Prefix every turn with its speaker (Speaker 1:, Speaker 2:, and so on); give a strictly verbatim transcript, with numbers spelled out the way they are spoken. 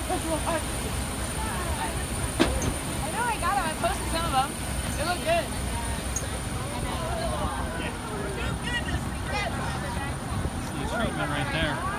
Speaker 1: I know I got them. I posted some of them. They look good.
Speaker 2: See a treatment right there.